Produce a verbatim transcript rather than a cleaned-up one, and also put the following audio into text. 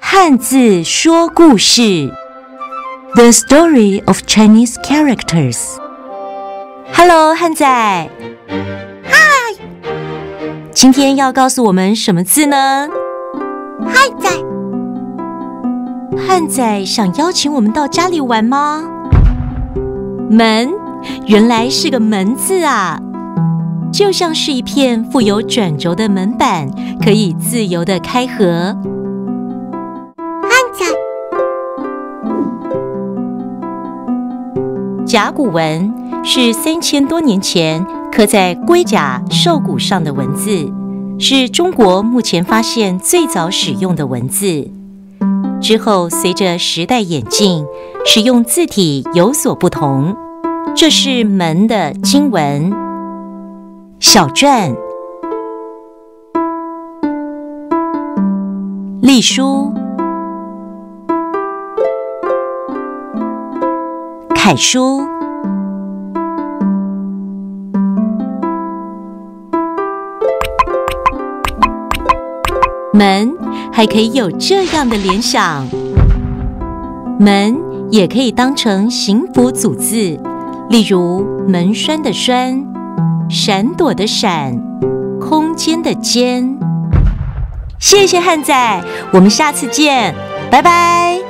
汉字说故事 The Story of Chinese Characters。 Hello， 汉仔。 嗨。 今天要告诉我们什么字呢？ 汉仔。 汉仔想邀请我们到家里玩吗？门，原来是个门字啊，就像是一片附有转轴的门板，可以自由地开合。 汉仔。 甲骨文是三千多年前刻在龟甲兽骨上的文字，是中国目前发现最早使用的文字。之后随着时代演进，使用字体有所不同。这是门的经文。小篆、隶书、楷书、门还可以有这样的联想，门也可以当成形符组字，例如门栓的栓、闪躲的闪、空间的间。谢谢汉仔，我们下次见，拜拜。